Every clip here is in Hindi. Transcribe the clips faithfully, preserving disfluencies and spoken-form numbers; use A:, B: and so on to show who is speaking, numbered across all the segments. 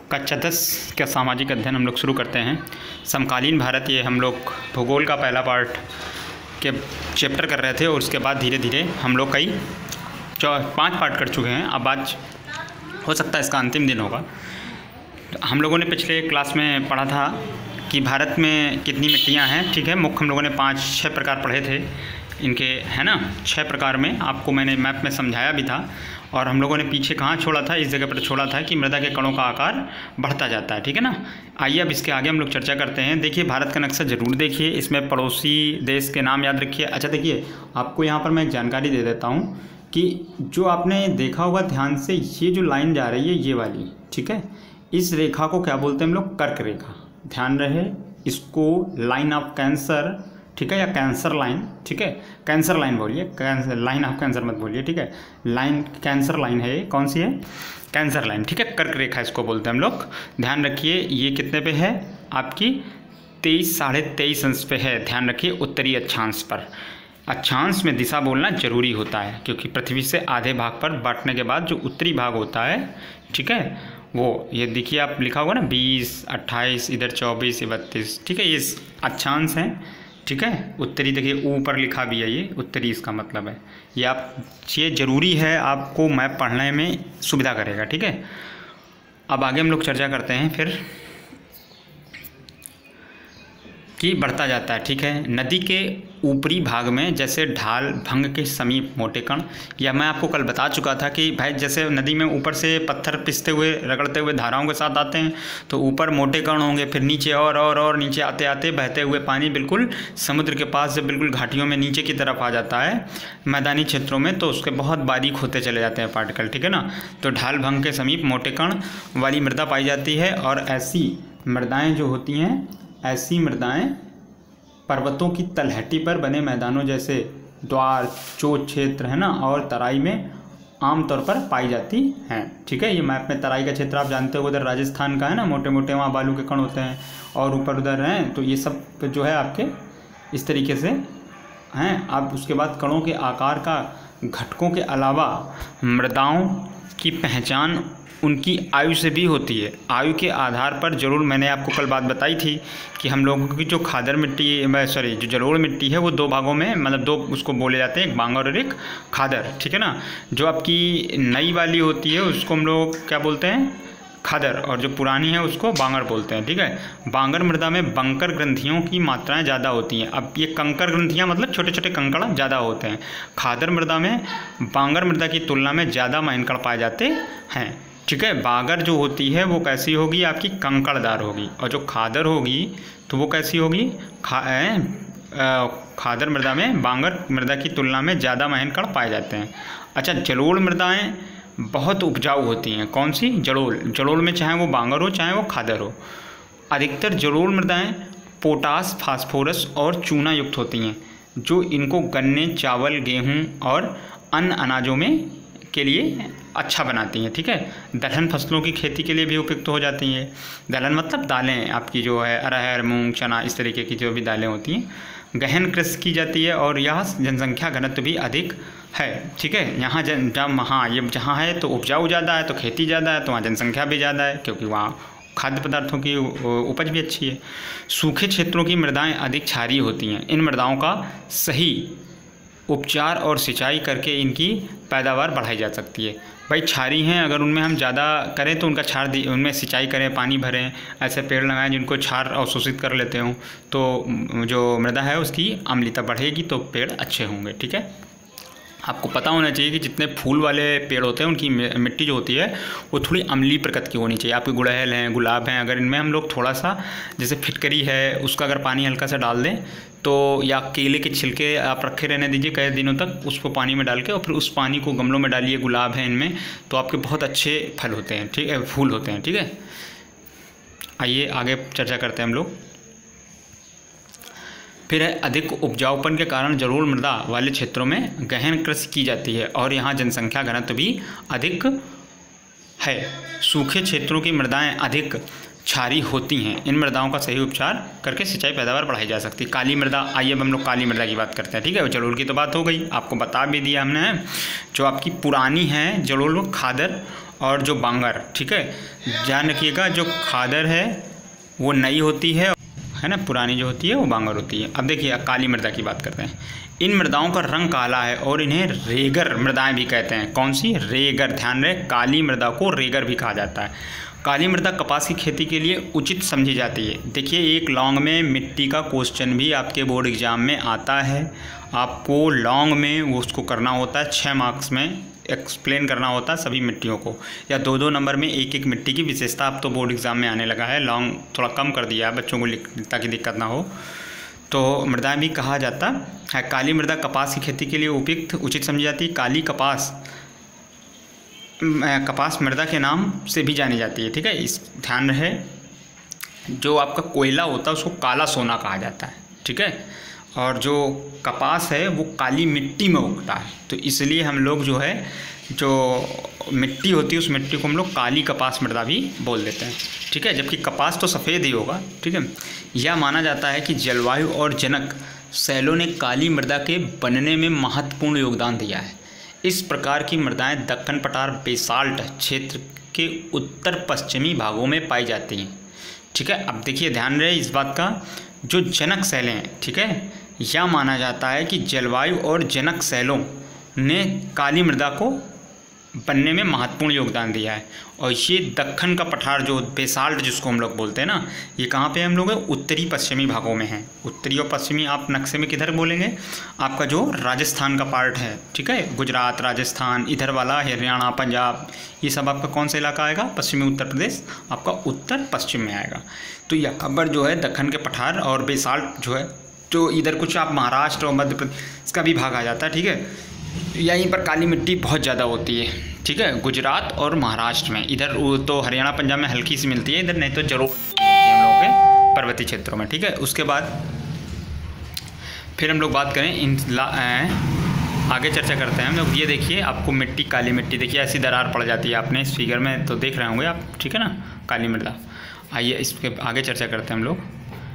A: कक्षा दस का सामाजिक अध्ययन हम लोग शुरू करते हैं। समकालीन भारत, ये हम लोग भूगोल का पहला पार्ट के चैप्टर कर रहे थे और उसके बाद धीरे धीरे हम लोग कई चौ पाँच पार्ट कर चुके हैं। अब आज हो सकता है इसका अंतिम दिन होगा। हम लोगों ने पिछले क्लास में पढ़ा था कि भारत में कितनी मिट्टियाँ हैं। ठीक है, मुख्य हम लोगों ने पाँच छः प्रकार पढ़े थे इनके, है ना। छः प्रकार में आपको मैंने मैप में समझाया भी था। और हम लोगों ने पीछे कहाँ छोड़ा था, इस जगह पर छोड़ा था कि मृदा के कणों का आकार बढ़ता जाता है। ठीक है ना। आइए अब इसके आगे हम लोग चर्चा करते हैं। देखिए, भारत का नक्शा ज़रूर देखिए, इसमें पड़ोसी देश के नाम याद रखिए। अच्छा देखिए, आपको यहाँ पर मैं एक जानकारी दे देता हूँ कि जो आपने देखा होगा ध्यान से, ये जो लाइन जा रही है ये वाली, ठीक है, इस रेखा को क्या बोलते हैं हम लोग? कर्क रेखा। ध्यान रहे, इसको लाइन ऑफ कैंसर, ठीक है, या कैंसर लाइन, ठीक है, कैंसर लाइन बोलिए, कैंसर लाइन ऑफ कैंसर मत बोलिए, ठीक है। लाइन कैंसर लाइन है, ये कौन सी है? कैंसर लाइन, ठीक है, कर्क रेखा इसको बोलते हैं हम लोग। ध्यान रखिए, ये कितने पे है? आपकी तेईस साढ़े तेईस अंश पे है। ध्यान रखिए, उत्तरी अक्षांश पर। अक्षांश में दिशा बोलना जरूरी होता है, क्योंकि पृथ्वी से आधे भाग पर बांटने के बाद जो उत्तरी भाग होता है, ठीक है, वो ये देखिए आप लिखा होगा ना, बीस अट्ठाईस, इधर चौबीस बत्तीस, ठीक है, ये अक्षांश हैं। ठीक है, उत्तरी देखिए ऊपर लिखा भी है, ये उत्तरी इसका मतलब है। ये आप ये ज़रूरी है, आपको मैप पढ़ने में सुविधा करेगा। ठीक है, अब आगे हम लोग चर्चा करते हैं फिर कि बढ़ता जाता है। ठीक है, नदी के ऊपरी भाग में जैसे ढाल भंग के समीप मोटे कण, या मैं आपको कल बता चुका था कि भाई जैसे नदी में ऊपर से पत्थर पिसते हुए रगड़ते हुए धाराओं के साथ आते हैं, तो ऊपर मोटे कण होंगे, फिर नीचे और और और नीचे आते आते बहते हुए पानी बिल्कुल समुद्र के पास जब बिल्कुल घाटियों में नीचे की तरफ आ जाता है मैदानी क्षेत्रों में, तो उसके बहुत बारीक होते चले जाते हैं पार्टिकल। ठीक है ना। तो ढाल भंग के समीप मोटे कण वाली मृदा पाई जाती है, और ऐसी मृदाएँ जो होती हैं, ऐसी मृदाएं पर्वतों की तलहटी पर बने मैदानों जैसे द्वार, चोट क्षेत्र, है ना, और तराई में आमतौर पर पाई जाती हैं। ठीक है, ये मैप में तराई का क्षेत्र आप जानते हो, उधर राजस्थान का है ना, मोटे मोटे वहाँ बालू के कण होते हैं, और ऊपर उधर हैं, तो ये सब जो है आपके इस तरीके से हैं। अब उसके बाद कणों के आकार का घटकों के अलावा मृदाओं की पहचान उनकी आयु से भी होती है। आयु के आधार पर जरूर, मैंने आपको कल बात बताई थी कि हम लोगों की जो खादर मिट्टी, सॉरी जो जलोढ़ मिट्टी है, वो दो भागों में, मतलब दो उसको बोले जाते हैं, एक बांगर और एक खादर। ठीक है ना। जो आपकी नई वाली होती है उसको हम लोग क्या बोलते हैं? खादर, और जो पुरानी है उसको बांगर बोलते हैं। ठीक है, बांगर मृदा में बंकर ग्रंथियों की मात्राएं ज़्यादा होती हैं। अब ये कंकर ग्रंथियां मतलब छोटे छोटे कंकड़ ज़्यादा होते हैं। खादर मृदा में बांगर मृदा की तुलना में ज़्यादा माइनकड़ पाए जाते हैं। ठीक है, बांगर जो होती है वो कैसी होगी? आपकी कंकड़दार होगी, और जो खादर होगी तो वो कैसी होगी? खा खादर मृदा में बांगर मृदा की तुलना में ज़्यादा माइनकड़ पाए जाते हैं। अच्छा, जलोढ़ मृदाएं बहुत उपजाऊ होती हैं। कौन सी? जलोढ़। जलोढ़ में चाहे वो बांगर हो चाहे वो खादर हो, अधिकतर जलोढ़ मृदाएं पोटास, फास्फोरस और चूना युक्त होती हैं, जो इनको गन्ने, चावल, गेहूँ और अन्य अनाजों में के लिए अच्छा बनाती हैं। ठीक है, दलहन फसलों की खेती के लिए भी उपयुक्त हो जाती हैं। दलहन मतलब दालें, आपकी जो है अरहर, मूंग, चना, इस तरीके की जो भी दालें होती हैं। गहन कृषि की जाती है, और यह जनसंख्या घनत्व भी अधिक है। ठीक है, यहाँ जन जब हाँ ये जहाँ है तो उपजाऊ ज़्यादा है, तो खेती ज़्यादा है, तो वहाँ जनसंख्या भी ज़्यादा है, क्योंकि वहाँ खाद्य पदार्थों की उपज भी अच्छी है। सूखे क्षेत्रों की मृदाएँ अधिक क्षारीय होती हैं। इन मृदाओं का सही उपचार और सिंचाई करके इनकी पैदावार बढ़ाई जा सकती है। भाई क्षारी हैं, अगर उनमें हम ज़्यादा करें तो उनका क्षार, उनमें सिंचाई करें, पानी भरें, ऐसे पेड़ लगाएं जिनको क्षार अवशोषित कर लेते हों, तो जो मृदा है उसकी अम्लता बढ़ेगी, तो पेड़ अच्छे होंगे। ठीक है, आपको पता होना चाहिए कि जितने फूल वाले पेड़ होते हैं उनकी मिट्टी जो होती है वो थोड़ी अम्लीय प्रकृति की होनी चाहिए। आपके गुड़हल हैं, गुलाब हैं, अगर इनमें हम लोग थोड़ा सा, जैसे फिटकरी है, उसका अगर पानी हल्का सा डाल दें तो, या केले के छिलके आप रखे रहने दीजिए कई दिनों तक, उसको पानी में डाल के, और फिर उस पानी को गमलों में डालिए, गुलाब है इनमें, तो आपके बहुत अच्छे फल होते हैं। ठीक है, फूल होते हैं। ठीक है, आइए आगे चर्चा करते हैं हम लोग। फिर है, अधिक उपजाऊपन के कारण जलोढ़ मृदा वाले क्षेत्रों में गहन कृषि की जाती है, और यहाँ जनसंख्या घनत्व भी अधिक है। सूखे क्षेत्रों की मृदाएं अधिक क्षारी होती हैं। इन मृदाओं का सही उपचार करके सिंचाई पैदावार बढ़ाई जा सकती है। काली मृदा, आइए अब हम लोग काली मृदा की बात करते हैं। ठीक है, जलोढ़ की तो बात हो गई, आपको बता भी दिया हमने, जो आपकी पुरानी है जलोढ़, खादर और जो बांगर, ठीक है, ध्यान रखिएगा। जो खादर है वो नई होती है है ना, पुरानी जो होती है वो बांगर होती है। अब देखिए काली मृदा की बात करते हैं। इन मृदाओं का रंग काला है और इन्हें रेगर मृदाएं भी कहते हैं। कौन सी? रेगर। ध्यान रहे, काली मृदा को रेगर भी कहा जाता है। काली मृदा कपास की खेती के लिए उचित समझी जाती है। देखिए एक लॉन्ग में मिट्टी का क्वेश्चन भी आपके बोर्ड एग्जाम में आता है। आपको लॉन्ग में वो उसको करना होता है, छः मार्क्स में एक्सप्लेन करना होता है सभी मिट्टियों को, या दो दो नंबर में एक एक मिट्टी की विशेषता। अब तो बोर्ड एग्जाम में आने लगा है, लॉन्ग थोड़ा कम कर दिया है बच्चों को लिखने की दिक्कत ना हो। तो मृदाएं भी कहा जाता है। काली मृदा कपास की खेती के लिए उपयुक्त उचित समझी जाती है। काली कपास कपास मृदा के नाम से भी जानी जाती है, ठीक है। इस ध्यान रहे, जो आपका कोयला होता है उसको काला सोना कहा जाता है, ठीक है। और जो कपास है वो काली मिट्टी में उगता है, तो इसलिए हम लोग जो है जो मिट्टी होती है उस मिट्टी को हम लोग काली कपास मृदा भी बोल देते हैं, ठीक है। जबकि कपास तो सफ़ेद ही होगा, ठीक है। यह माना जाता है कि जलवायु और जनक शैलों ने काली मृदा के बनने में महत्वपूर्ण योगदान दिया है। इस प्रकार की मृदाएं दक्कन पठार बेसाल्ट क्षेत्र के उत्तर पश्चिमी भागों में पाई जाती हैं, ठीक है। अब देखिए ध्यान रहे इस बात का, जो जनक शैलें हैं, ठीक है, यह माना जाता है कि जलवायु और जनक शैलों ने काली मृदा को बनने में महत्वपूर्ण योगदान दिया है। और ये दक्कन का पठार जो बेसाल्ट जिसको हम लोग बोलते हैं ना, ये कहाँ पे हम लोग उत्तरी पश्चिमी भागों में हैं। उत्तरी और पश्चिमी आप नक्शे में किधर बोलेंगे? आपका जो राजस्थान का पार्ट है, ठीक है, गुजरात, राजस्थान, इधर वाला हरियाणा, पंजाब, ये सब आपका कौन सा इलाका आएगा? पश्चिमी उत्तर प्रदेश आपका उत्तर पश्चिम में आएगा। तो यहाँ पर जो है दक्कन के पठार और बेसाल्ट जो है, जो इधर कुछ आप महाराष्ट्र और मध्य प्रदेश का भी भाग आ जाता है, ठीक है। यहीं पर काली मिट्टी बहुत ज़्यादा होती है, ठीक है, गुजरात और महाराष्ट्र में। इधर तो हरियाणा पंजाब में हल्की सी मिलती है, इधर नहीं तो जरूर मिलती है हम लोगों के पर्वतीय क्षेत्रों में, ठीक है। उसके बाद फिर हम लोग बात करें इन आगे चर्चा करते हैं हम लोग। ये देखिए आपको मिट्टी, काली मिट्टी, देखिए ऐसी दरार पड़ जाती है, आपने इस फिगर में तो देख रहे होंगे आप, ठीक है ना, काली मृदा। आइए इसके आगे चर्चा करते हैं हम लोग।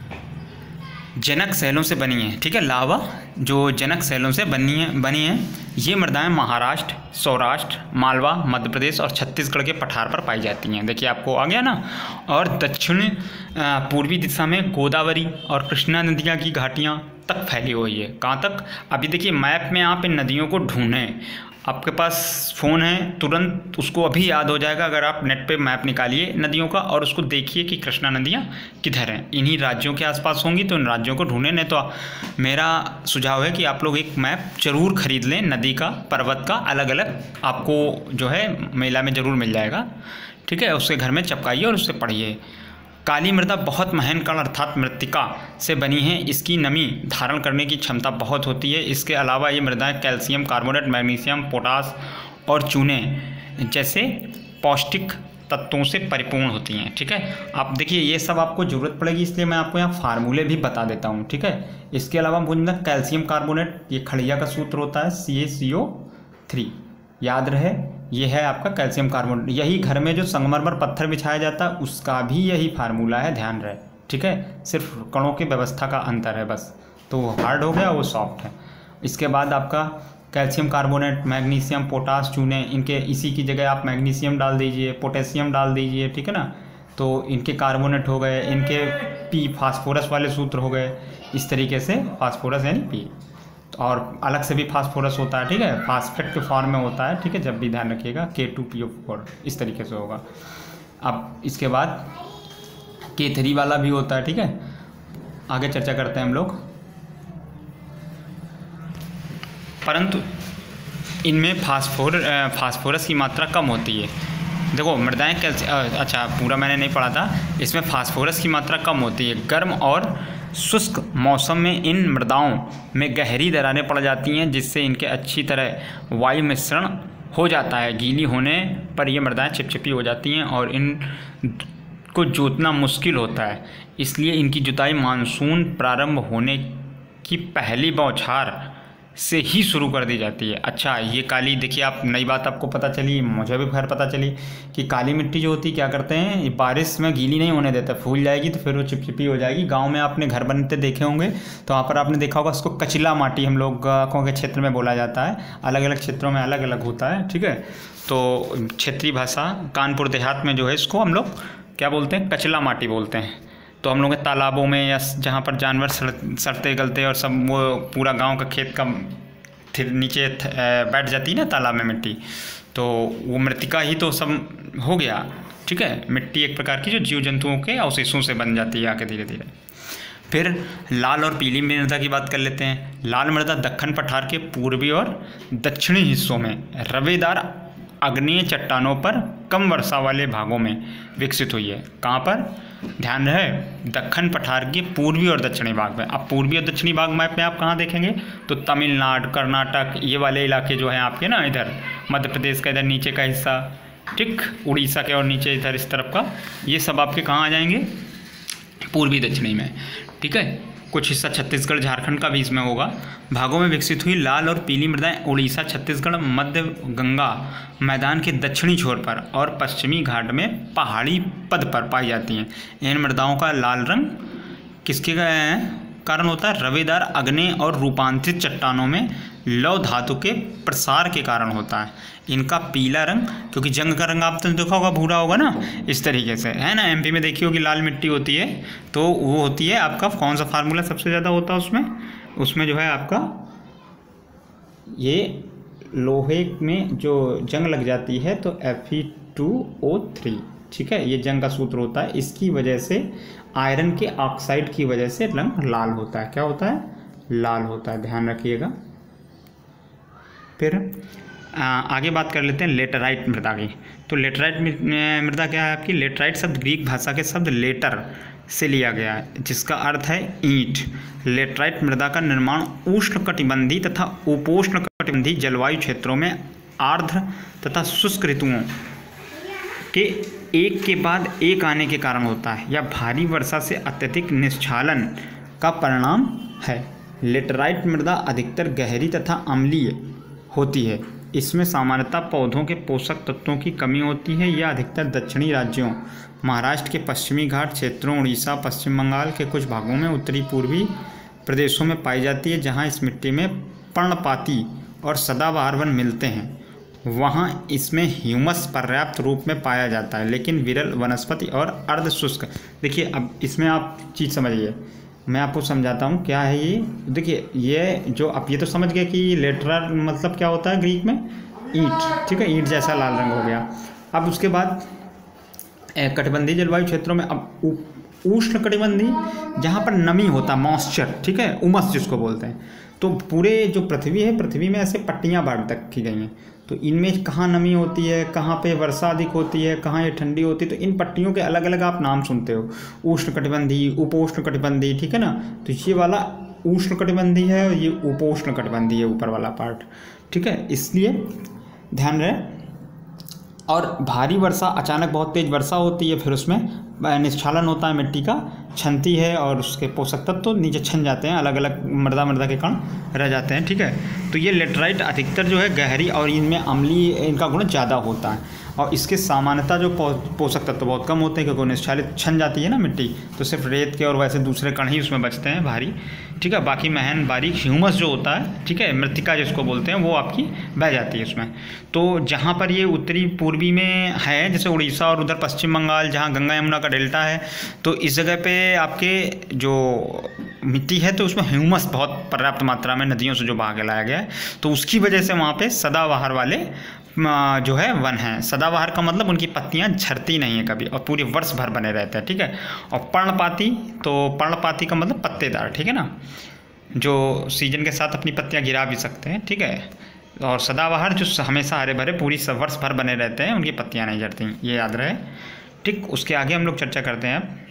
A: जनक शैलों से बनी है, ठीक है, लावा जो जनक शैलों से बनी है बनी है ये मृदाएं महाराष्ट्र, सौराष्ट्र, मालवा, मध्य प्रदेश और छत्तीसगढ़ के पठार पर पाई जाती हैं। देखिए आपको आ गया ना। और दक्षिण पूर्वी दिशा में गोदावरी और कृष्णा नदियाँ की घाटियाँ तक फैली हुई है। कहाँ तक? अभी देखिए मैप में आप इन नदियों को ढूंढें, आपके पास फ़ोन है, तुरंत उसको अभी याद हो जाएगा अगर आप नेट पे मैप निकालिए नदियों का और उसको देखिए कि कृष्णा नदियाँ किधर हैं। इन्हीं राज्यों के आसपास होंगी, तो इन राज्यों को ढूंढें। नहीं तो मेरा सुझाव है कि आप लोग एक मैप ज़रूर खरीद लें, नदी का, पर्वत का, अलग अलग आपको जो है मेला में ज़रूर मिल जाएगा, ठीक है। उसके घर में चिपकाइए और उससे पढ़िए। काली मृदा बहुत महीन कण अर्थात मृत्तिका से बनी है। इसकी नमी धारण करने की क्षमता बहुत होती है। इसके अलावा ये मृदाएं कैल्शियम कार्बोनेट, मैग्नीशियम, पोटास और चूने जैसे पौष्टिक तत्वों से परिपूर्ण होती हैं, ठीक है। आप देखिए ये सब आपको ज़रूरत पड़ेगी, इसलिए मैं आपको यहाँ फार्मूले भी बता देता हूँ, ठीक है। इसके अलावा मुझे कैल्शियम कार्बोनेट, ये खड़िया का सूत्र होता है सी ए सी ओ थ्री, याद रहे, ये है आपका कैल्शियम कार्बोनेट। यही घर में जो संगमरमर पत्थर बिछाया जाता है उसका भी यही फार्मूला है, ध्यान रहे, ठीक है। सिर्फ कणों की व्यवस्था का अंतर है बस, तो वो हार्ड हो गया, वो सॉफ्ट है। इसके बाद आपका कैल्शियम कार्बोनेट, मैग्नीशियम, पोटास, चूने, इनके इसी की जगह आप मैग्नीशियम डाल दीजिए, पोटेशियम डाल दीजिए, ठीक है ना। तो इनके कार्बोनेट हो गए, इनके पी फास्फोरस वाले सूत्र हो गए। इस तरीके से फास्फोरस यानी पी, और अलग से भी फास्फोरस होता है, ठीक है, फास्फेट के फॉर्म में होता है, ठीक है, जब भी ध्यान रखिएगा, के टू पी ओ फोर इस तरीके से होगा। अब इसके बाद के थ्री वाला भी होता है, ठीक है। आगे चर्चा करते हैं हम लोग, परंतु इनमें फास्फोर फास्फोरस की मात्रा कम होती है। देखो मृदाएं कैल्शियम, अच्छा पूरा मैंने नहीं पढ़ा था, इसमें फास्फोरस की मात्रा कम होती है। गर्म और शुष्क मौसम में इन मृदाओं में गहरी दरारें पड़ जाती हैं, जिससे इनके अच्छी तरह वायु मिश्रण हो जाता है। गीली होने पर ये मृदाएं चिपचिपी हो जाती हैं और इन को जोतना मुश्किल होता है। इसलिए इनकी जुताई मानसून प्रारंभ होने की पहली बौछार से ही शुरू कर दी जाती है। अच्छा, ये काली, देखिए आप, नई बात आपको पता चली, मुझे भी खैर पता चली कि काली मिट्टी जो होती है क्या करते हैं, ये बारिश में गीली नहीं होने देते, फूल जाएगी तो फिर वो चिपचिपी हो जाएगी। गांव में आपने घर बनते देखे होंगे तो वहाँ पर आपने देखा होगा, उसको कचला माटी हम लोगों के क्षेत्र में बोला जाता है, अलग अलग क्षेत्रों में अलग अलग होता है, ठीक है। तो क्षेत्रीय भाषा कानपुर देहात में जो है इसको हम लोग क्या बोलते हैं, कचला माटी बोलते हैं। तो हम लोग के तालाबों में या जहाँ पर जानवर सड़ते गलते और सब, वो पूरा गांव का खेत का फिर नीचे बैठ जाती है ना तालाब में मिट्टी, तो वो मृतिका ही तो सब हो गया, ठीक है। मिट्टी एक प्रकार की जो जीव जंतुओं के अवशेषों से बन जाती है आके धीरे धीरे। फिर लाल और पीली मृदा की बात कर लेते हैं। लाल मृदा दक्कन पठार के पूर्वी और दक्षिणी हिस्सों में रवेदार आग्नेय चट्टानों पर कम वर्षा वाले भागों में विकसित हुई है। कहाँ पर, ध्यान रहे, दक्कन पठार के पूर्वी और दक्षिणी भाग में। अब पूर्वी और दक्षिणी भाग मैप में आप कहाँ देखेंगे तो तमिलनाडु, कर्नाटक, ये वाले इलाके जो हैं आपके ना, इधर मध्य प्रदेश का इधर नीचे का हिस्सा, ठीक, उड़ीसा के और नीचे इधर इस तरफ का, ये सब आपके कहाँ आ जाएंगे, पूर्वी दक्षिणी में, ठीक है। कुछ हिस्सा छत्तीसगढ़ झारखंड का भी इसमें होगा। भागों में विकसित हुई लाल और पीली मृदाएं उड़ीसा, छत्तीसगढ़, मध्य गंगा मैदान के दक्षिणी छोर पर और पश्चिमी घाट में पहाड़ी पद पर पाई जाती हैं। इन मृदाओं का लाल रंग किसके कारण होता है, रवेदार आग्नेय और रूपांतरित चट्टानों में लौह धातु के प्रसार के कारण होता है। इनका पीला रंग, क्योंकि जंग का रंग आपने देखा होगा भूरा होगा ना, इस तरीके से है ना। एमपी में देखी होगी लाल मिट्टी होती है, तो वो होती है आपका, कौन सा फार्मूला सबसे ज़्यादा होता है उसमें, उसमें जो है आपका ये लोहे में जो जंग लग जाती है तो F E two O three, ठीक है, ये जंग का सूत्र होता है। इसकी वजह से आयरन के ऑक्साइड की वजह से रंग लाल होता है। क्या होता है, लाल होता है, ध्यान रखिएगा। फिर आ, आगे बात कर लेते हैं लेटराइट मृदा की। तो लेटराइट मृदा क्या है आपकी, लेटराइट शब्द ग्रीक भाषा के शब्द लेटर से लिया गया है, जिसका अर्थ है ईंट। लेटराइट मृदा का निर्माण उष्णकटिबंधीय तथा उपोष्णकटिबंधीय जलवायु क्षेत्रों में आर्द्र तथा शुष्क ऋतुओं के एक के बाद एक आने के कारण होता है, या भारी वर्षा से अत्यधिक निस्क्षालन का परिणाम है। लेटराइट मृदा अधिकतर गहरी तथा अम्लीय होती है। इसमें सामान्यतः पौधों के पोषक तत्वों की कमी होती है। यह अधिकतर दक्षिणी राज्यों, महाराष्ट्र के पश्चिमी घाट क्षेत्रों, उड़ीसा, पश्चिम बंगाल के कुछ भागों में, उत्तरी पूर्वी प्रदेशों में पाई जाती है। जहाँ इस मिट्टी में पर्णपाती और सदाबहार वन मिलते हैं, वहाँ इसमें ह्यूमस पर्याप्त रूप में पाया जाता है, लेकिन विरल वनस्पति और अर्ध शुष्क। देखिए अब इसमें आप चीज़ समझिए, मैं आपको समझाता हूँ क्या है ये। देखिए ये जो आप ये तो समझ गए कि लेटरल मतलब क्या होता है ग्रीक में, ईंट, ठीक है, ईंट जैसा लाल रंग हो गया। अब उसके बाद कटिबंधीय जलवायु क्षेत्रों में, अब उष्ण कटिबंधीय जहाँ पर नमी होता है, मॉइस्चर, ठीक है, उमस जिसको बोलते हैं, तो पूरे जो पृथ्वी है, पृथ्वी में ऐसे पट्टियाँ बांट रखी गई हैं। तो इनमें कहाँ नमी होती है, कहाँ पे वर्षा अधिक होती है, कहाँ ये ठंडी होती है, तो इन पट्टियों के अलग अलग आप नाम सुनते हो, उष्ण कटिबंधीय, उपोष्ण कटिबंधीय, ठीक है ना। तो ये वाला उष्ण कटिबंधीय है और ये उपोष्ण कटिबंधीय है, ऊपर वाला पार्ट, ठीक है, इसलिए ध्यान रहे। और भारी वर्षा, अचानक बहुत तेज़ वर्षा होती है, फिर उसमें निस्क्षालन होता है, मिट्टी का छनती है और उसके पोषक तत्व तो नीचे छन जाते हैं, अलग अलग मृदा मृदा के कण रह जाते हैं, ठीक है। तो ये लेटराइट अधिकतर जो है गहरी और इनमें अम्लीय, इनका गुण ज़्यादा होता है, और इसके सामान्यतः जो पोषक तत्व बहुत कम होते हैं, क्योंकि निस्क्षालित छन जाती है ना मिट्टी, तो सिर्फ रेत के और वैसे दूसरे कण ही उसमें बचते हैं भारी, ठीक है। बाकी महन बारीक ह्यूमस जो होता है, ठीक है, मृतिका जिसको बोलते हैं, वो आपकी बह जाती है उसमें। तो जहाँ पर ये उत्तरी पूर्वी में है, जैसे उड़ीसा और उधर पश्चिम बंगाल, जहाँ गंगा यमुना का डेल्टा है, तो इस जगह पे आपके जो मिट्टी है तो उसमें ह्यूमस बहुत पर्याप्त मात्रा में नदियों से जो बहा के लाया गया है, तो उसकी वजह से वहाँ पे सदाबहार वाले जो है वन हैं। सदाबहार का मतलब उनकी पत्तियां झड़ती नहीं है कभी और पूरे वर्ष भर बने रहते हैं, ठीक है। और पर्णपाती, तो पर्णपाती का मतलब पत्तेदार, ठीक है ना, जो सीजन के साथ अपनी पत्तियां गिरा भी सकते हैं, ठीक है। और सदाबहार जो हमेशा हरे भरे पूरी वर्ष भर बने रहते हैं, उनकी पत्तियां नहीं झड़ती, ये याद रहे, ठीक। उसके आगे हम लोग चर्चा करते हैं अब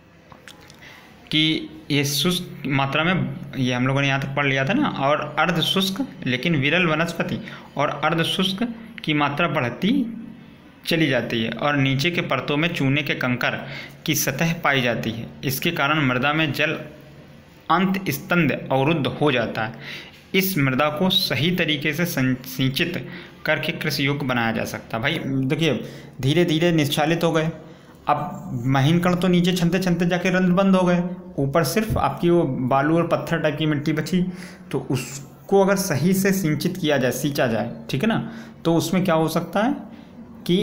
A: कि ये शुष्क मात्रा में, ये हम लोगों ने यहाँ तक पढ़ लिया था ना, और अर्ध शुष्क लेकिन विरल वनस्पति और अर्ध शुष्क की मात्रा बढ़ती चली जाती है और नीचे के परतों में चूने के कंकर की सतह पाई जाती है। इसके कारण मृदा में जल अंत स्तंभ अवरुद्ध हो जाता है। इस मृदा को सही तरीके से सिंचित करके कृषि योग्य बनाया जा सकता है। भाई देखिए धीरे धीरे निश्चालित हो गए, अब महीन कण तो नीचे छनते छनते जाके रंध्र बंद हो गए, ऊपर सिर्फ आपकी वो बालू और पत्थर टाइप की मिट्टी बची। तो उसको अगर सही से सिंचित किया जाए, सींचा जाए, ठीक है ना, तो उसमें क्या हो सकता है कि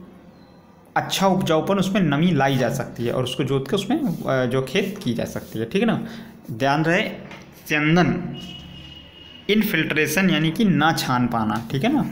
A: अच्छा उपजाऊपन उसमें नमी लाई जा सकती है और उसको जोत के उसमें जो खेत की जा सकती है, ठीक है ना। ध्यान रहे चंदन इनफिल्ट्रेशन यानी कि ना छान पाना, ठीक है ना।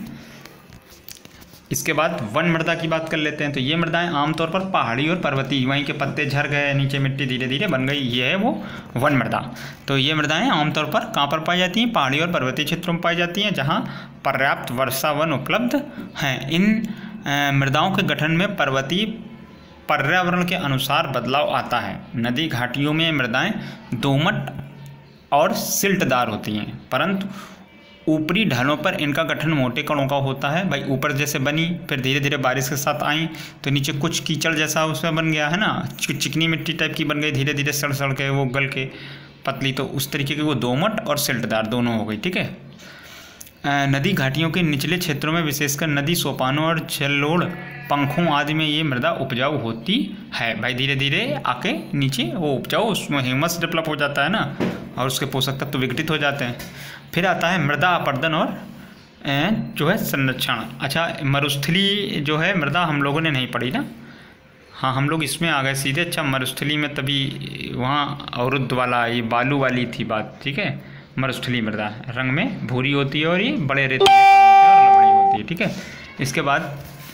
A: इसके बाद वन मृदा की बात कर लेते हैं। तो ये मृदाएं आमतौर पर पहाड़ी और पर्वतीय, वहीं के पत्ते झड़ गए, नीचे मिट्टी धीरे धीरे बन गई, ये है वो वन मृदा। तो ये मृदाएं आमतौर पर कहाँ पर पाई जाती हैं? पहाड़ी और पर्वतीय क्षेत्रों में पाई जाती हैं जहाँ पर्याप्त वर्षा वन उपलब्ध हैं। इन मृदाओं के गठन में पर्वतीय पर्यावरण के अनुसार बदलाव आता है। नदी घाटियों में मृदाएं दोमट और सिल्टदार होती हैं, परंतु ऊपरी ढालों पर इनका गठन मोटे कणों का होता है। भाई ऊपर जैसे बनी, फिर धीरे धीरे बारिश के साथ आई तो नीचे कुछ कीचड़ जैसा उसमें बन गया है ना, चिकनी मिट्टी टाइप की बन गई, धीरे धीरे सड़ सड़ के वो गल के पतली, तो उस तरीके की वो दोमट और सिल्टदार दोनों हो गई, ठीक है। नदी घाटियों के निचले क्षेत्रों में विशेषकर नदी सोपानों और जलोढ़ पंखों आदि में ये मृदा उपजाऊ होती है। भाई धीरे धीरे आके नीचे वो उपजाऊ, उसमें ह्यूमस डेवलप हो जाता है ना, और उसके पोषक तत्व तो विघटित हो जाते हैं। फिर आता है मृदा अपर्दन और जो है संरक्षण। अच्छा, मरुस्थली जो है मृदा हम लोगों ने नहीं पढ़ी ना, हाँ हम लोग इसमें आ गए सीधे। अच्छा, मरुस्थली में तभी वहाँ अवरुद्ध वाला ये बालू वाली थी बात, ठीक है। मरुस्थली मृदा रंग में भूरी होती है और ये बड़े रेतीले होते हैं और लवड़ी होती है, ठीक है। इसके बाद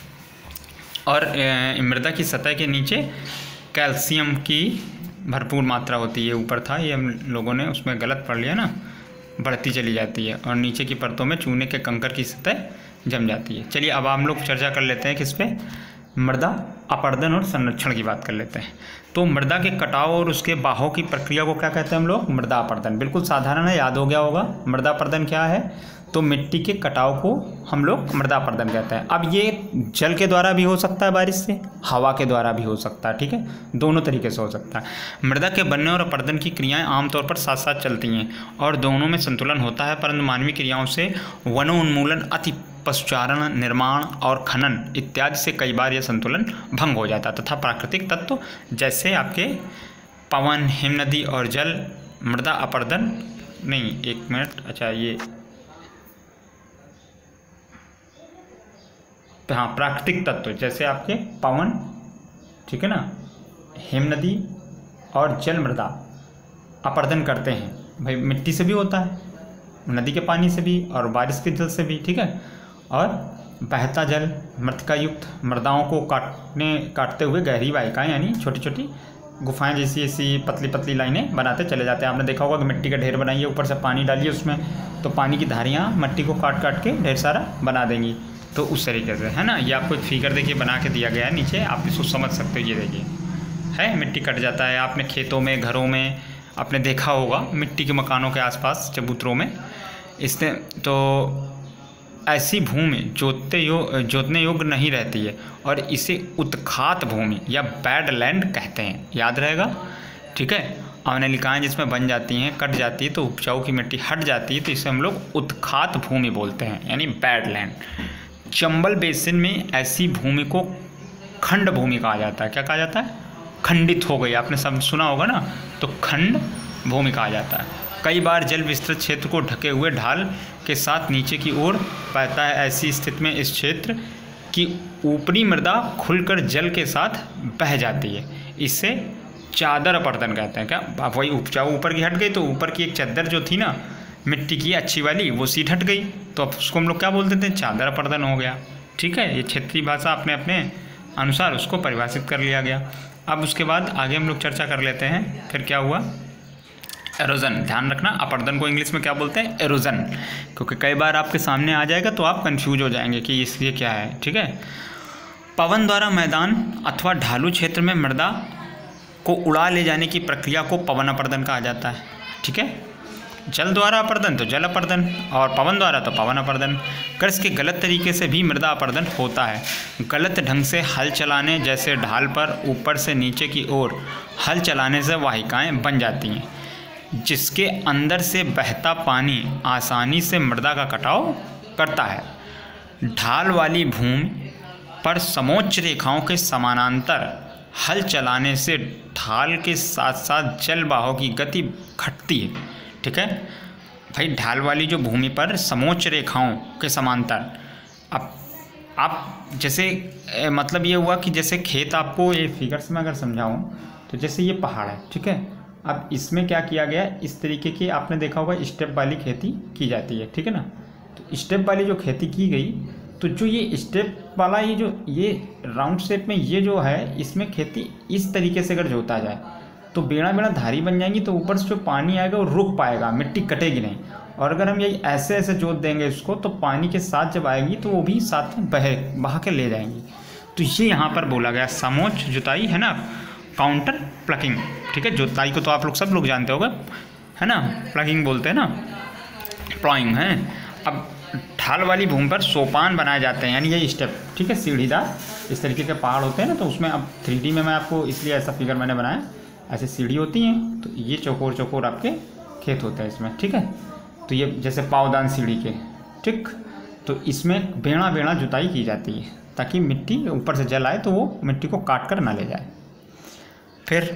A: और मृदा की सतह के नीचे कैल्शियम की भरपूर मात्रा होती है। ऊपर था ये हम लोगों ने उसमें गलत पढ़ लिया ना, बढ़ती चली जाती है और नीचे की परतों में चूने के कंकर की सतह जम जाती है। चलिए अब हम लोग चर्चा कर लेते हैं किस पे, मृदा अपर्दन और संरक्षण की बात कर लेते हैं। तो मृदा के कटाव और उसके बाहों की प्रक्रिया को क्या कहते हैं हम लोग? मृदा अपर्दन। बिल्कुल साधारण है, याद हो गया होगा। मृदा अपर्दन क्या है? तो मिट्टी के कटाव को हम लोग मृदा अपर्दन कहते हैं। अब ये जल के द्वारा भी हो सकता है, बारिश से, हवा के द्वारा भी हो सकता है, ठीक है, दोनों तरीके से हो सकता है। मृदा के बनने और अपर्दन की क्रियाएं आमतौर पर साथ साथ चलती हैं और दोनों में संतुलन होता है, परंतु मानवीय क्रियाओं से वनोन्मूलन, अति पशुचारण, निर्माण और खनन इत्यादि से कई बार यह संतुलन भंग हो जाता है तथा प्राकृतिक तत्व जैसे आपके पवन, हिमनदी और जल मृदा अपर्दन नहीं एक मिनट अच्छा ये हाँ प्राकृतिक तत्व जैसे आपके पवन, ठीक है ना, हिमनदी और जल मृदा अपर्दन करते हैं। भाई मिट्टी से भी होता है, नदी के पानी से भी और बारिश के जल से भी, ठीक है। और बहता जल मृतिका युक्त मृदाओं को काटने काटते हुए गहरी वाहिकाएं यानी छोटी छोटी गुफाएं जैसी ऐसी पतली पतली लाइनें बनाते चले जाते हैं। आपने देखा होगा कि मिट्टी का ढेर बनाइए, ऊपर से पानी डालिए उसमें, तो पानी की धारियाँ मिट्टी को काट काट के ढेर सारा बना देंगी। तो उस तरीके से है ना, ये आपको एक फिगर देखिए बना के दिया गया है नीचे, आप इसको समझ सकते हो। ये देखिए है मिट्टी कट जाता है, आपने खेतों में, घरों में आपने देखा होगा, मिट्टी के मकानों के आसपास चबूतरों में। इसने तो ऐसी भूमि जोतते यो जोतने योग्य नहीं रहती है और इसे उत्खात भूमि या बैड लैंड कहते हैं, याद रहेगा, ठीक है। अवनलिकाएँ जिसमें बन जाती हैं, कट जाती है तो उपजाऊ की मिट्टी हट जाती है, तो इसे हम लोग उत्खात भूमि बोलते हैं यानी बैड लैंड। चंबल बेसिन में ऐसी भूमि को खंड भूमि कहा जाता है। क्या कहा जाता है? खंडित हो गई, आपने सब सुना होगा ना, तो खंड भूमि कहा जाता है। कई बार जल विस्तृत क्षेत्र को ढके हुए ढाल के साथ नीचे की ओर बहता है। ऐसी स्थिति में इस क्षेत्र की ऊपरी मृदा खुलकर जल के साथ बह जाती है, इससे चादर अपर्दन कहते हैं। क्या वही उपजाऊ ऊपर की हट गई, तो ऊपर की एक चादर जो थी ना मिट्टी की अच्छी वाली, वो सीट हट गई, तो अब उसको हम लोग क्या बोल देते हैं? चादर अपर्दन हो गया, ठीक है। ये क्षेत्रीय भाषा अपने अपने अनुसार उसको परिभाषित कर लिया गया। अब उसके बाद आगे हम लोग चर्चा कर लेते हैं फिर क्या हुआ, एरोजन। ध्यान रखना, अपर्दन को इंग्लिश में क्या बोलते हैं? एरोजन, क्योंकि कई बार आपके सामने आ जाएगा तो आप कंफ्यूज हो जाएंगे कि इसलिए क्या है, ठीक है। पवन द्वारा मैदान अथवा ढालू क्षेत्र में मृदा को उड़ा ले जाने की प्रक्रिया को पवन अपर्दन कहा जाता है, ठीक है। जल द्वारा अपर्दन तो जल अपर्दन और पवन द्वारा तो पवन अपर्दन। कृषि के गलत तरीके से भी मृदा अपर्दन होता है। गलत ढंग से हल चलाने, जैसे ढाल पर ऊपर से नीचे की ओर हल चलाने से वाहिकाएं बन जाती हैं। जिसके अंदर से बहता पानी आसानी से मृदा का कटाव करता है। ढाल वाली भूमि पर समोच्च रेखाओं के समानांतर हल चलाने से ढाल के साथ साथ जल बहाव की गति घटती है। ठीक है भाई, ढाल वाली जो भूमि पर समोच्च रेखाओं के समांतर, अब आप जैसे ए, मतलब ये हुआ कि जैसे खेत, आपको ये फिगर्स में अगर समझाऊं तो जैसे ये पहाड़ है, ठीक है। अब इसमें क्या किया गया, इस तरीके की आपने देखा होगा स्टेप वाली खेती की जाती है, ठीक है ना। तो स्टेप वाली जो खेती की गई, तो जो ये स्टेप वाला ये जो ये राउंड शेप में ये जो है, इसमें खेती इस तरीके से अगर जोता जाए तो बेड़ा बेड़ा धारी बन जाएंगी, तो ऊपर से जो पानी आएगा वो रुक पाएगा, मिट्टी कटेगी नहीं। और अगर हम यही ऐसे ऐसे जोत देंगे इसको, तो पानी के साथ जब आएगी तो वो भी साथ में बह बहा के ले जाएंगी। तो ये यहाँ पर बोला गया समोच्च जुताई है ना, काउंटर प्लगिंग। ठीक है, जुताई को तो आप लोग सब लोग जानते होंगे, है ना, प्लगिंग बोलते हैं ना, प्लॉइंग है। अब ढाल वाली भूमि पर सोपान बनाए जाते हैं, यानी ये स्टेप, ठीक है, सीढ़ीदार इस तरीके के पहाड़ होते हैं ना, तो उसमें अब थ्री डी में मैं आपको इसलिए ऐसा फिगर मैंने बनाया, ऐसे सीढ़ी होती हैं, तो ये चौकोर चौकोर आपके खेत होते हैं इसमें, ठीक है। तो ये जैसे पावदान सीढ़ी के, ठीक, तो इसमें बेड़ा बेड़ा जुताई की जाती है ताकि मिट्टी ऊपर से जल आए तो वो मिट्टी को काट कर ना ले जाए। फिर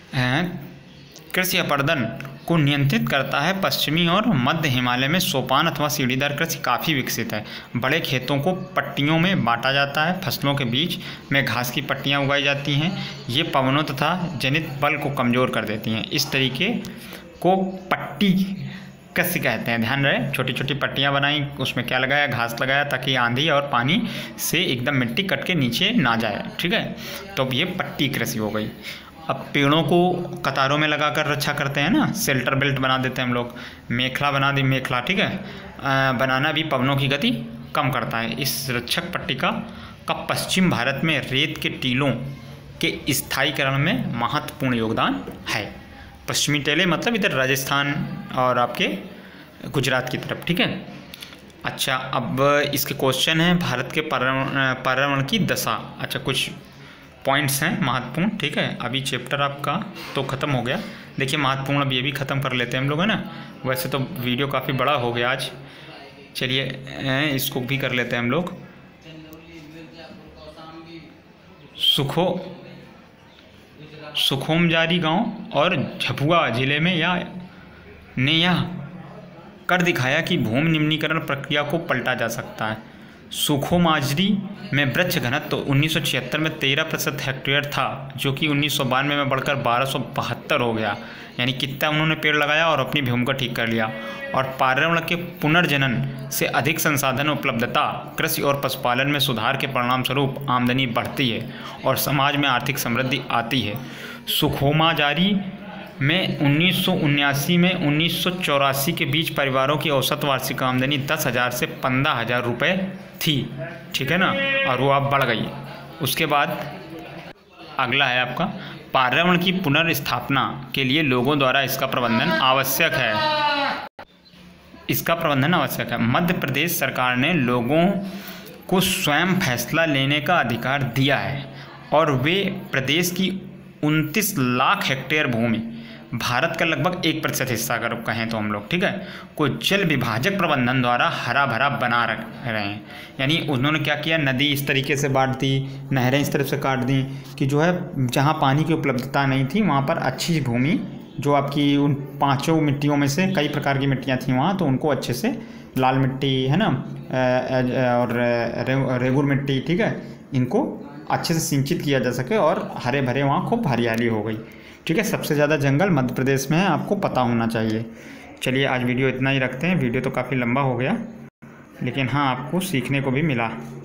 A: कृषि अपर्दन को नियंत्रित करता है। पश्चिमी और मध्य हिमालय में सोपान अथवा सीढ़ीदार कृषि काफ़ी विकसित है। बड़े खेतों को पट्टियों में बांटा जाता है। फसलों के बीच में घास की पट्टियां उगाई जाती हैं। ये पवनों तथा जनित बल को कमज़ोर कर देती हैं। इस तरीके को पट्टी कृषि कहते हैं। ध्यान रहे, छोटी छोटी पट्टियां बनाई, उसमें क्या लगाया, घास लगाया, ताकि आंधी और पानी से एकदम मिट्टी कट के नीचे ना जाए। ठीक है, तो अब ये पट्टी कृषि हो गई। अब पेड़ों को कतारों में लगाकर रक्षा करते हैं ना, शेल्टर बेल्ट बना देते हैं हम लोग, मेखला बना दी, मेखला, ठीक है, आ, बनाना भी पवनों की गति कम करता है। इस रक्षक पट्टिका का पश्चिम भारत में रेत के टीलों के स्थायीकरण में महत्वपूर्ण योगदान है। पश्चिमी टेले मतलब इधर राजस्थान और आपके गुजरात की तरफ। ठीक है, अच्छा, अब इसके क्वेश्चन हैं भारत के पर्यावरण पर्यावरण की दशा। अच्छा, कुछ पॉइंट्स हैं महत्वपूर्ण। ठीक है, अभी चैप्टर आपका तो ख़त्म हो गया। देखिए महत्वपूर्ण अब ये भी ख़त्म कर लेते हैं हम लोग, है ना। वैसे तो वीडियो काफ़ी बड़ा हो गया आज, चलिए इसको भी कर लेते हैं हम लोग। सुखो सुखोमजारी गांव और झपुआ जिले में या ने यह कर दिखाया कि भूमि निम्नीकरण प्रक्रिया को पलटा जा सकता है। सुखोमाजरी में वृक्ष घनत्व तो उन्नीस सौ छिहत्तर में तेरह प्रतिशत हेक्टेयर था, जो कि उन्नीस सौ बानवे में बढ़कर बारह सौ बहत्तर हो गया। यानी कितना उन्होंने पेड़ लगाया और अपनी भूमि को ठीक कर लिया। और पर्यावरण के पुनर्जनन से अधिक संसाधन उपलब्धता, कृषि और पशुपालन में सुधार के परिणाम स्वरूप आमदनी बढ़ती है और समाज में आर्थिक समृद्धि आती है। सुखोमाजारी में उन्नीस सौ उन्यासी में उन्नीस सौ चौरासी के बीच परिवारों की औसत वार्षिक आमदनी दस हज़ार से पंद्रह हज़ार रुपये थी। ठीक है ना, और वो अब बढ़ गई। उसके बाद अगला है आपका पर्यावरण की पुनर्स्थापना के लिए लोगों द्वारा इसका प्रबंधन आवश्यक है। इसका प्रबंधन आवश्यक है। मध्य प्रदेश सरकार ने लोगों को स्वयं फैसला लेने का अधिकार दिया है और वे प्रदेश की उनतीस लाख हेक्टेयर भूमि, भारत का लगभग एक प्रतिशत हिस्सा अगर कहें तो हम लोग, ठीक है, को जल विभाजक प्रबंधन द्वारा हरा भरा बना रख रहे हैं। यानी उन्होंने क्या किया, नदी इस तरीके से बांट दी, नहरें इस तरफ से काट दी कि जो है जहाँ पानी की उपलब्धता नहीं थी वहाँ पर अच्छी भूमि, जो आपकी उन पाँचों मिट्टियों में से कई प्रकार की मिट्टियाँ थी वहाँ, तो उनको अच्छे से लाल मिट्टी है ना और रेगुर मिट्टी, ठीक है, इनको अच्छे से सिंचित किया जा सके और हरे भरे वहाँ खूब हरियाली हो गई। ठीक है, सबसे ज़्यादा जंगल मध्य प्रदेश में है, आपको पता होना चाहिए। चलिए आज वीडियो इतना ही रखते हैं। वीडियो तो काफ़ी लंबा हो गया, लेकिन हाँ आपको सीखने को भी मिला।